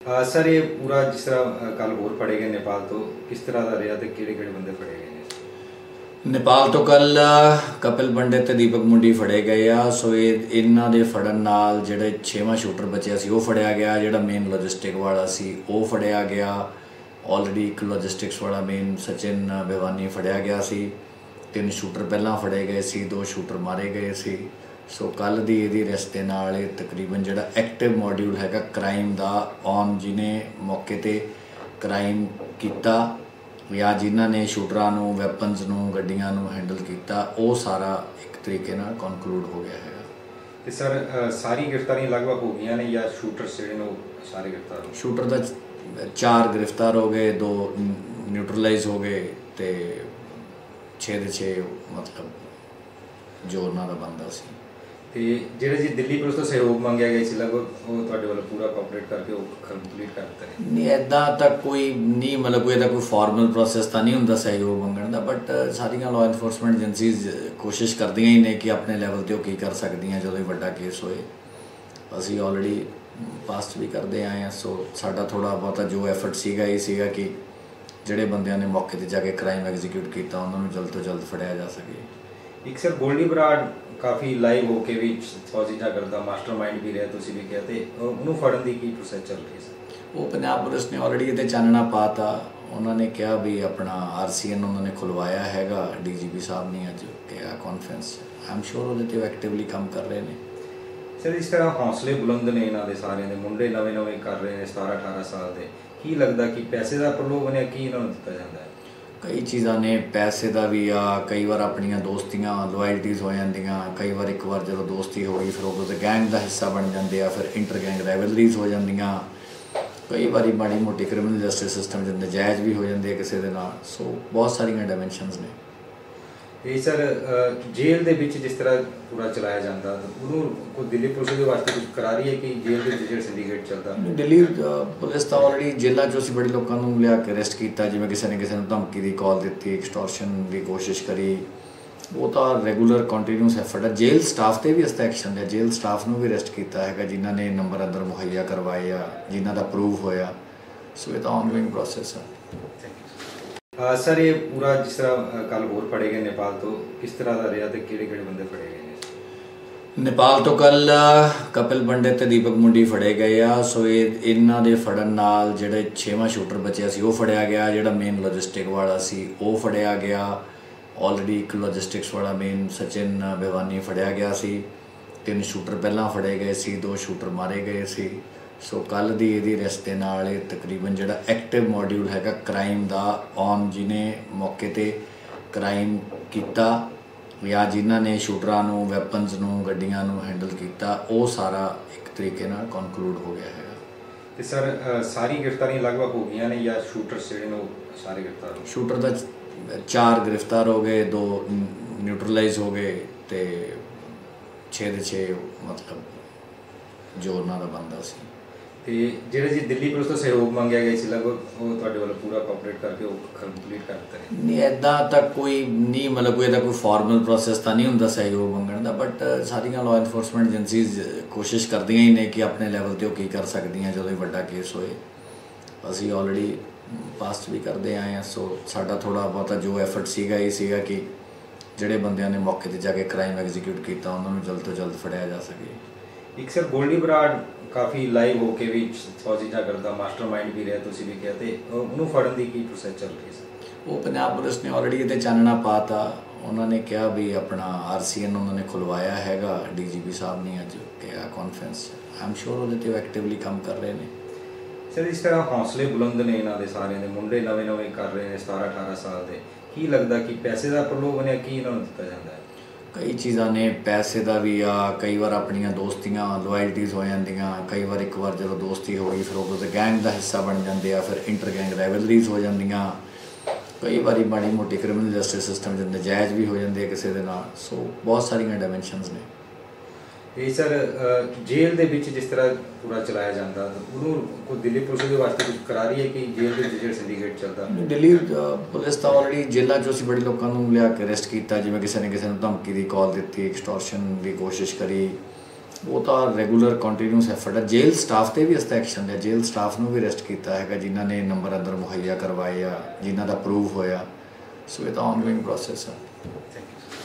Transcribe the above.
Sir ये पूरा जिस तरह कल होर फड़े गए नेपाल तो किस तरह का रहा तो किहड़े बंदे फड़े गए ने? नेपाल तो कल कपिल पंडित ते दीपक मुंडी फड़े गए आ। सो इन्हां दे फड़न नाल जिहड़े 6वां शूटर बचिया सी वो फड़िया गया, जिहड़ा मेन लॉजिस्टिक वाला सी वो फड़िया गया। ऑलरेडी एक लॉजिस्टिक्स वाला मेन सचिन बेवानी फड़िया गया सी। 3 शूटर पहलां फड़े गए सी, 2 शूटर मारे गए सी। सो कल दी इहदी अरेस्ट दे नाल तकरीबन जिहड़ा एक्टिव मॉड्यूल हैगा क्राइम दा ऑन जिन्हें मौके ते क्राइम कीता या जिन्हां ने शूटरां नूं वैपन्स नूं गड्डियां नूं हैंडल किया वो सारा एक तरीके नाल कॉन्कलूड हो गया है। तो सर सारी गिरफ्तारियां लगभग हो गई ने या शूटर्स जिहड़े ने सारे गिरफ्तार हो? शूटर दा 4 गिरफ्तार हो गए, 2 न्यूट्रलाइज हो गए तो 6 ਦੇ 6 मतलब जो उन्हां दा बनदा सी। तो जिहड़े जी दिल्ली पुलिस तो सहयोग मंगया गया सी लगभग वो तुहाडे वालों पूरा कोऑपरेट करके वो कंप्लीट कर दित्ता है? नहीं इदा तक कोई नहीं, मतलब कोई इहदा कोई फॉर्मल प्रोसैस तो नहीं हुंदा सहयोग मंगण दा, बट सारियां लॉ एनफोर्समेंट एजेंसीज कोशिश करदियां ही ने कि अपने लैवल ते की कर सकदियां जो वड्डा केस होए। असीं ऑलरेडी पास्ट भी करते आए हैं। सो साडा थोड़ा बहुत जो एफर्ट सीगा ये सीगा कि जिहड़े बंदियां ने मौके ते जाके क्राइम एग्जीक्यूट किया उन्होंने जल्द तो जल्द फड़िया जा सके। एक सर गोल्डी बराड़ काफ़ी लाइव होके भी 100 चीज़ा करता, मास्टरमाइंड भी रहा तुसीं भी कहते उन्होंने फड़न की की प्रोसेस चल रही है? वो पंजाब पुलिस ने ऑलरेडी ये चानना पाता। उन्होंने कहा भी अपना RCN उन्होंने खुलवाया हैगा, DGP साहब ने अज कहा कॉन्फ्रेंस। आई एम श्योर वो एक्टिवली काम कर रहे हैं। सर इस तरह हौसले बुलंद ने इन्हों के सारे ने मुंडे नवे नवे कर रहे हैं 17-18 साल के, की लगता कि पैसे का प्रलोभन है की इन्होंने दिता जाता है? कई चीज़ां ने, पैसे का भी आ, कई बार अपनियां दोस्तियां लॉयल्टीज़ हो जांदियां, कई बार एक बार जो दोस्ती हो गई फिर वो गैंग का हिस्सा बन जाते हैं, फिर इंटर गैंग राइवलरीज हो जांदियां, कई बार माड़ी मोटी क्रिमिनल जस्टिस सिस्टम जो नजायज़ भी हो जाते हैं किसी के नाल। सो बहुत सारिया डायमेंशनस ने। ये सर जेल के विच जिस तरह पूरा चलाया जाता कोई दिल्ली पुलिस के वास्ते कुछ करा रही है कि जेल के जो सिंडीकेट चलता? दिल्ली पुलिस तो ऑलरेडी जेलों चो बड़े लोगों को लिया के अरेस्ट किया, जिवें किसी ने किसी धमकी की कॉल दी, एक्सटॉर्शन की कोशिश करी, वो तो रेगूलर कंटिन्यूस एफर्ट है। जेल स्टाफ से भी इसका एक्शन लिया, जेल स्टाफ को भी अरेस्ट किया है जिन्हों ने नंबर अंदर मुहैया करवाए या जिन्हों का प्रूव होया। सो ये तो ऑनगोइंग प्रोसेस है। सर ये पूरा जिस तरह कल होर फड़े गए नेपाल तो किस तरह का रहा तो किहड़े बंदे फड़े गए ने? नेपाल तो कल कपिल पंडित ते दीपक मुंडी फड़े गए आ। सो इन्हां दे फड़न नाल जिहड़े 6वां शूटर बचिया सी वो फड़िया गया, जिहड़ा मेन लॉजिस्टिक वाला सी वो फड़िया गया। ऑलरेडी एक लॉजिस्टिक्स वाला मेन सचिन बेवानी फड़िया गया सी। 3 शूटर पहलां फड़े गए सी, 2 शूटर मारे गए सी। सो कल दी इहदी अरेस्ट दे नाल तकरीबन जिहड़ा एक्टिव मॉड्यूल हैगा क्राइम दा ऑन जिन्हें मौके ते क्राइम किया या जिन्हां ने शूटरां नूं वैपन्स नूं गड्डियां नूं हैंडल किया वो सारा एक तरीके नाल कॉन्कलूड हो गया है। तो सर सारी गिरफ्तारियां लगभग हो गई ने या शूटर्स जिहड़े ने सारे गिरफ्तार हो? शूटर दा 4 गिरफ्तार हो गए, 2 न्यूट्रलाइज हो गए तो 6 ਦੇ 6 मतलब जो उन्हां दा बनदा सी। तो जिहड़े जी दिल्ली पुलिस तो सहयोग मंगया गया सी लगभग वो तुहाडे वालों पूरा कोऑपरेट करके वो कंप्लीट कर दित्ता है? नहीं इदा तक कोई नहीं, मतलब कोई कोई फॉर्मल प्रोसैस तो नहीं हुंदा सहयोग मंगण दा, बट सारियां लॉ एनफोर्समेंट एजेंसीज कोशिश करदियां ही ने कि अपने लैवल ते की कर सकदियां जो वड्डा केस होए। असीं ऑलरेडी पास्ट भी करते आए हैं। सो साडा थोड़ा बहुत जो एफर्ट सीगा ये सीगा कि जिहड़े बंदियां ने मौके ते जाके क्राइम एग्जीक्यूट किया उन्होंने जल्द तो जल्द फड़िया जा सके। एक सर गोल्डी बराड़ काफ़ी लाइव होके भी 100 चीज़ा करता, मास्टरमाइंड भी रहा तुसीं भी कहते उन्होंने फड़न की प्रोसेस चल रही है? वो पंजाब पुलिस ने ऑलरेडी ये चानना पाता। उन्होंने कहा भी अपना RCN उन्होंने खुलवाया हैगा, DGP साहब ने अज कहा कॉन्फ्रेंस। आई एम श्योर वो एक्टिवली काम कर रहे हैं। सर इस तरह हौसले बुलंद ने इन्हों के सारे ने मुंडे नवे नवे कर रहे हैं 17-18 साल के, की लगता कि पैसे का प्रलोभन है की इन्होंने दिता जाता है? कई चीज़ां ने, पैसे का भी आ, कई बार अपनियां दोस्तियां लॉयल्टीज़ हो जांदियां, कई बार एक बार जो दोस्ती हो गई फिर वो गैंग का हिस्सा बन जाते हैं, फिर इंटर गैंग राइवलरीज हो जांदियां, कई बार माड़ी मोटी क्रिमिनल जस्टिस सिस्टम जो नजायज़ भी हो जाते हैं किसी के नाल। सो बहुत सारिया डायमेंशनस ने। ये सर जेल के विच जिस तरह पूरा चलाया जाता कोई दिल्ली पुलिस के वास्ते कुछ करा रही है कि जेल के जो सिंडीकेट चलता? दिल्ली पुलिस तो ऑलरेडी जेलों चो बड़े लोगों को लिया के अरेस्ट किया, जिवें किसी ने किसी धमकी की कॉल दी, एक्सटॉर्शन की कोशिश करी, ਉਹ ਤਾਂ ਰੈਗੂਲਰ ਕੰਟੀਨਿਊਸ ਐਫਰਟ ਹੈ। ਜੇਲ੍ਹ ਸਟਾਫ ਤੇ ਵੀ ਇਸ ਤੇ ਐਕਸ਼ਨ ਲਿਆ, ਜੇਲ੍ਹ ਸਟਾਫ ਨੂੰ ਵੀ ਅਰੈਸਟ ਕੀਤਾ ਹੈਗਾ ਜਿਨ੍ਹਾਂ ਨੇ ਨੰਬਰ ਅੰਦਰ ਮੁਹੱਈਆ ਕਰਵਾਏ ਆ, ਜਿਨ੍ਹਾਂ ਦਾ ਪ੍ਰੂਫ ਹੋਇਆ। ਸੋ ਇਹ ਤਾਂ ਆਨਗੋਇੰਗ ਪ੍ਰੋਸੈਸ ਹੈ। Thank you.